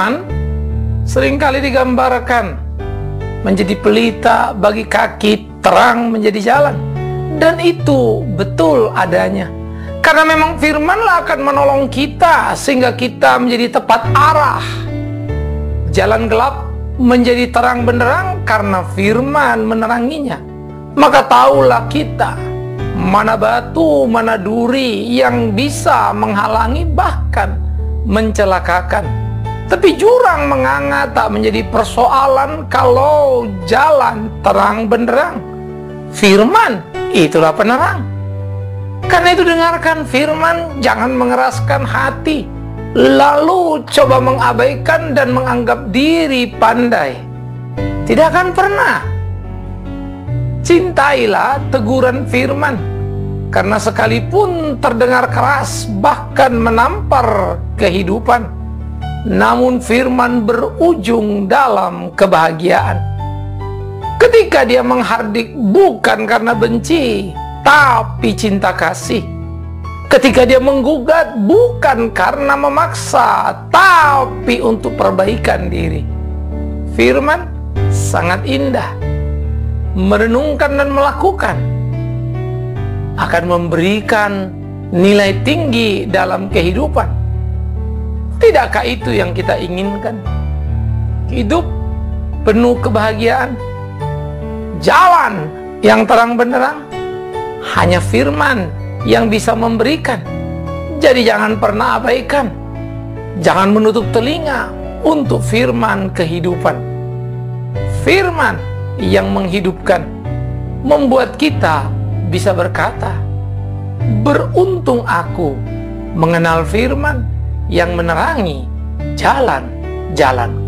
Firman seringkali digambarkan menjadi pelita bagi kaki, terang menjadi jalan. Dan itu betul adanya. Karena memang firman-lah akan menolong kita sehingga kita menjadi tepat arah. Jalan gelap menjadi terang benderang karena firman meneranginya. Maka tahulah kita mana batu, mana duri yang bisa menghalangi bahkan mencelakakan. Tapi jurang menganga tak menjadi persoalan kalau jalan terang benderang. Firman itulah penerang. Karena itu dengarkan firman, jangan mengeraskan hati, lalu coba mengabaikan dan menganggap diri pandai. Tidak akan pernah. Cintailah teguran firman, karena sekalipun terdengar keras bahkan menampar kehidupan, namun firman berujung dalam kebahagiaan. Ketika dia menghardik bukan karena benci, tapi cinta kasih. Ketika dia menggugat bukan karena memaksa, tapi untuk perbaikan diri. Firman sangat indah. Merenungkan dan melakukan akan memberikan nilai tinggi dalam kehidupan. Tidakkah itu yang kita inginkan? Hidup penuh kebahagiaan, jalan yang terang benderang, hanya firman yang bisa memberikan. Jadi jangan pernah abaikan, jangan menutup telinga untuk firman kehidupan. Firman yang menghidupkan, membuat kita bisa berkata, beruntung aku mengenal firman yang menerangi jalan-jalan.